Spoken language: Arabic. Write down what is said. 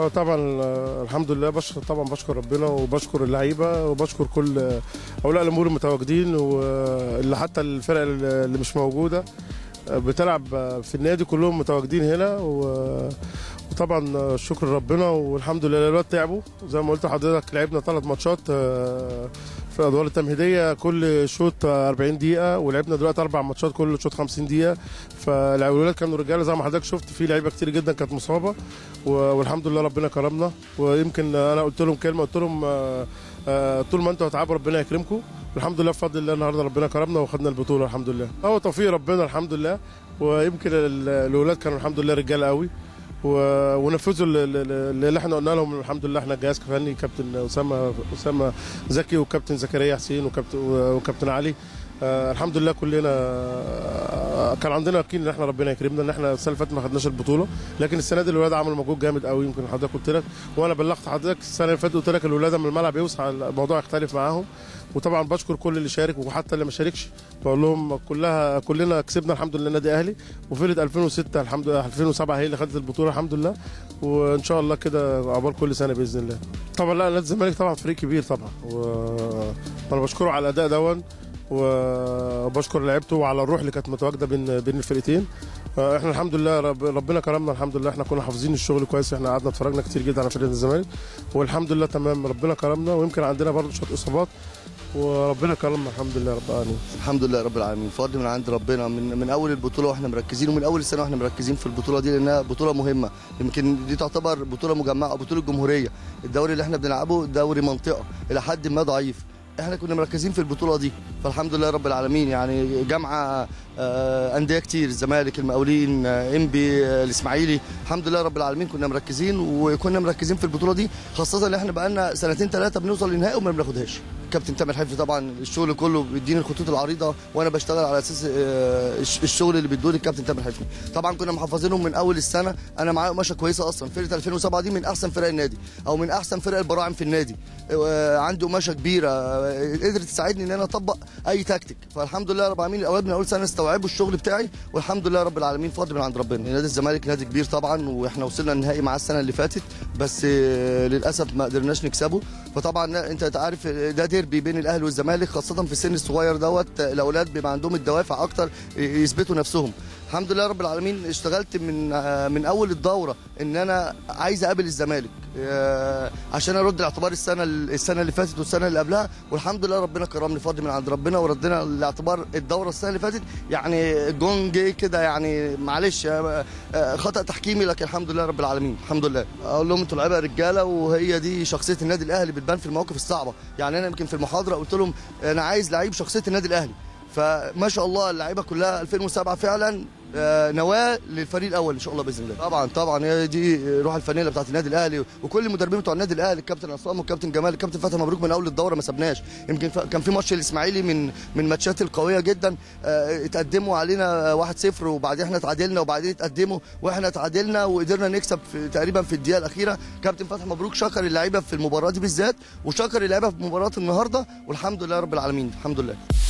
طبعا الحمد لله، بشكر ربنا وبشكر اللعيبه وبشكر كل اولياء الامور المتواجدين، واللي حتى الفرق اللي مش موجوده بتلعب في النادي كلهم متواجدين هنا، وطبعا شكر ربنا والحمد لله. الولاد تعبوا زي ما قلت لحضرتك، لعبنا 3 ماتشات في الادوار التمهيديه، كل شوط 40 دقيقه، ولعبنا دلوقتي 4 ماتشات كل شوط 50 دقيقه. فالولاد كانوا رجاله زي ما حضرتك شفت، في لعيبه كتير جدا كانت مصابه، والحمد لله ربنا كرمنا. ويمكن انا قلت لهم كلمه، قلت لهم طول ما انتوا هتعبوا ربنا يكرمكم، والحمد لله بفضل الله النهارده ربنا كرمنا وخدنا البطوله الحمد لله. هو توفيق ربنا الحمد لله. ويمكن الاولاد كانوا الحمد لله رجاله قوي، ونفذوا اللي احنا قلنا لهم الحمد لله. احنا الجهاز فني كابتن اسامه زكي وكابتن زكريا حسين وكابتن علي، الحمد لله كلنا كان عندنا يقين ان احنا ربنا يكرمنا، ان احنا السنه اللي فاتت ما خدناش البطوله، لكن السنه دي الولاد عملوا مجهود جامد قوي. يمكن حضرتك قلت لك وانا بلغت حضرتك السنه اللي فاتت، قلت لك الولاد لما الملعب يوسع الموضوع يختلف معاهم. وطبعا بشكر كل اللي شارك وحتى اللي ما شاركش، بقول لهم كلنا كسبنا الحمد لله النادي الاهلي، وفرقه 2006 الحمد لله 2007 هي اللي خدت البطوله الحمد لله، وان شاء الله كده عقبال كل سنه باذن الله. طبعا لا، نادي الزمالك طبعا فريق كبير طبعا، وانا بشكره على الاداء دون، وبشكر لعيبته على الروح اللي كانت متواجده بين الفرقتين. احنا الحمد لله ربنا كرمنا الحمد لله، احنا كنا حافظين الشغل كويس، احنا قعدنا اتفرجنا كتير جدا على فرقه الزمالك، والحمد لله تمام ربنا كرمنا. ويمكن عندنا برضه شويه اصابات وربنا كرمنا الحمد لله رب العالمين. الحمد لله رب العالمين، فضل من عند ربنا من اول البطوله واحنا مركزين، ومن اول السنه واحنا مركزين في البطوله دي، لانها بطوله مهمه. يمكن دي تعتبر بطوله مجمعه او بطوله جمهوريه. الدوري اللي احنا بنلعبه دوري منطقه الى حد ما ضعيف، احنا كنا مركزين في البطوله دي، فالحمد لله رب العالمين. يعني جامعه انديه كتير، الزمالك، المقاولين، انبي، الاسماعيلي، الحمد لله رب العالمين كنا مركزين، وكنا مركزين في البطوله دي، خاصه ان احنا بقالنا 2-3 بنوصل للنهائي وما بناخدهاش. كابتن تامر حفني طبعا الشغل كله بيديني الخطوط العريضه، وانا بشتغل على اساس الشغل اللي بيدوني الكابتن تامر حفني. طبعا كنا محافظينهم من اول السنه، انا معايا قماشه كويسه اصلا. فرقه 2007 دي من احسن فرق النادي او من احسن فرق البراعم في النادي، عندي قماشه كبيره قدرت تساعدني ان انا اطبق اي تكتيك، فالحمد لله رب العالمين. الاولاد من اول سنه استوعبوا الشغل بتاعي، والحمد لله رب العالمين فضل من عند ربنا. نادي الزمالك نادي كبير طبعا، واحنا وصلنا النهائي معاه السنه اللي فاتت، بس للاسف ما قدرناش نكسبه. فطبعا انت عارف ده ديربي بين الاهلي والزمالك، خاصه في السن الصغير دوت الاولاد بيبقى عندهم الدوافع اكتر يثبتوا نفسهم. الحمد لله رب العالمين اشتغلت من اول الدوره ان انا عايز اقابل الزمالك عشان ارد الاعتبار السنه اللي فاتت والسنه اللي قبلها، والحمد لله ربنا كرمني فضل من عند ربنا، وردنا الاعتبار الدوره السنه اللي فاتت. يعني الجون جه كده يعني معلش خطا تحكيمي، لكن الحمد لله رب العالمين الحمد لله. اقول لهم انتوا لعيبه رجاله، وهي دي شخصيه النادي الاهلي بتبان في المواقف الصعبه. يعني انا يمكن في المحاضره قلت لهم انا عايز لعيب شخصيه النادي الاهلي، فما شاء الله اللعيبه كلها 2007 فعلا نواه للفريق الاول ان شاء الله باذن الله. طبعا هي دي روح الفانيله بتاعت النادي الاهلي، وكل المدربين بتوع النادي الاهلي، الكابتن عصام والكابتن جمال، الكابتن فتحي مبروك من اول الدوره ما سبناش. يمكن كان في ماتش الاسماعيلي من ماتشات القويه جدا، اتقدموا علينا 1-0 وبعدين احنا اتعادلنا، وبعدين اتقدموا واحنا اتعادلنا وقدرنا نكسب تقريبا في الدقيقه الاخيره. كابتن فتحي مبروك شكر اللعيبه في المباراه دي بالذات، وشكر اللعيبه في مباراه النهارده، والحمد لله رب العالمين الحمد لله.